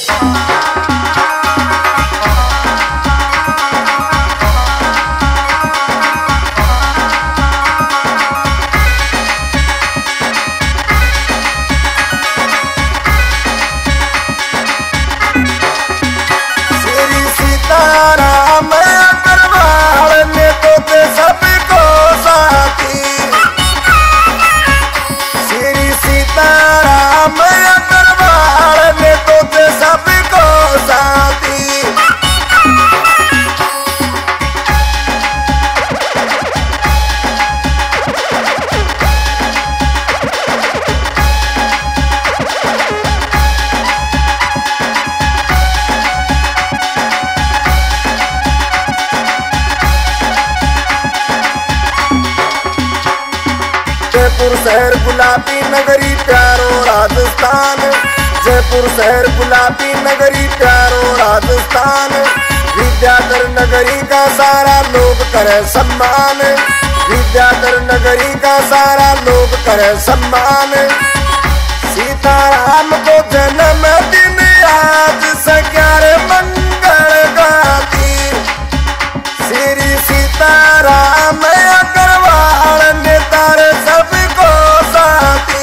जयपुर शहर गुलाबी नगरी प्यारो राजस्थान, जयपुर शहर गुलाबी नगरी प्यारो राजस्थान। विद्याधर नगरी का सारा लोग करे सम्मान, विद्याधर नगरी का सारा लोग करे सम्मान। सीताराम को जन्मदिन आज सग्यार मंगल गाती, श्री सीताराम अग्रवाल ने तारे सबको साथी।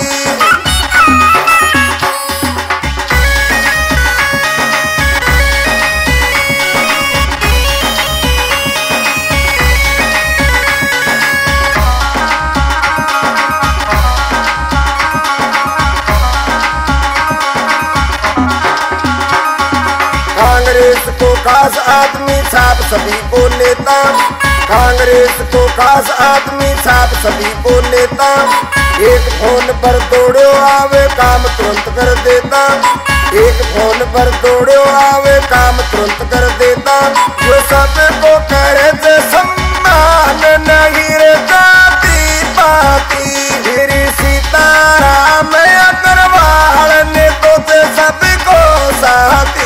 कांग्रेस को खास आदमी छाप सभी को नेता, कांग्रेस को खास आदमी छाप सभी को नेता। एक फोन पर दौड़ो आवे काम तुरंत कर देता, एक फोन पर दौड़ो आवे काम तुरंत कर देता। जो सबको करे से सम्मान नहीं रे जाती पाती, श्री सीताराम अग्रवाल ने तो से सबको साथी।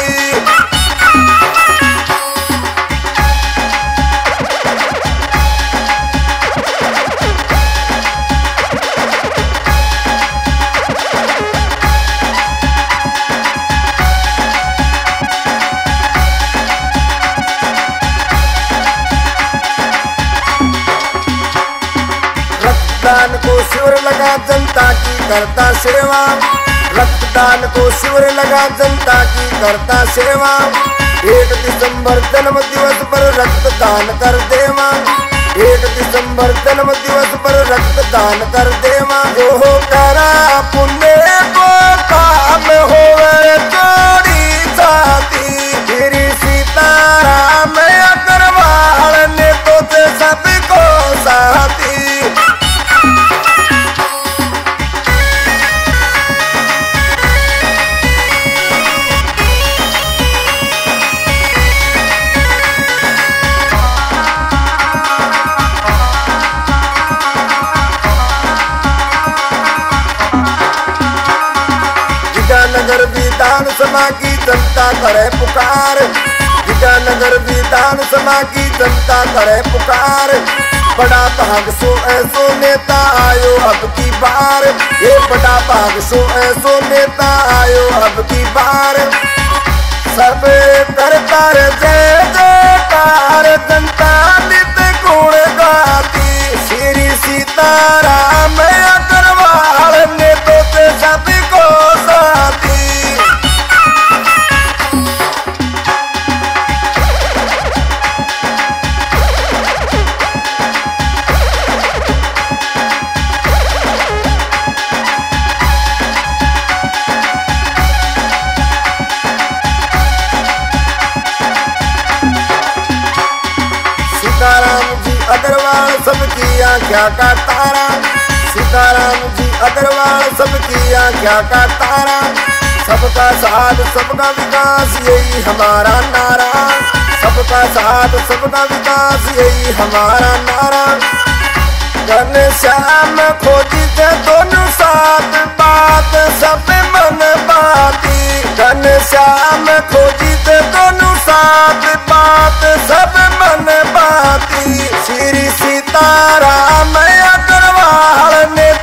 रक्तदान को शिविर लगा जनता की करता सेवा, रक्तदान को शिविर लगा जनता की करता सेवा। 1 दिसंबर जन्म दिवस पर रक्तदान कर देवा, 1 दिसंबर जन्म दिवस पर रक्तदान कर देवा। जो हो करा पुण्य को काम होवे जोड़ी साथी, श्री सीताराम अग्रवाल ने तो से सबको साथी। विद्यानगर विधानसभा की जनता करे पुकार, विद्यानगर विधानसभा की जनता करे पुकार। बड़ा भाग सो ऐसो नेता आयो अब की बार, ये बड़ा भाग सो ऐसो नेता आयो अब की बार। सब करता रे जय जयकार जनता नित्य गुण गाती, श्री सीताराम अग्रवाल ने तो से सबको साथी। सीताराम जी अग्रवाल सबकी आँखों का तारा, सीताराम जी अग्रवाल सबकी आँखों का तारा। सबका साथ सबका विकास यही हमारा नारा, सबका साथ सबका विकास यही हमारा नारा। घनश्याम खोजी से दोनों साथ बात सब मन बाती, घनश्याम खोजी से दोनों साथ बात सब मन बाती। श्री सीताराम अग्रवाल ने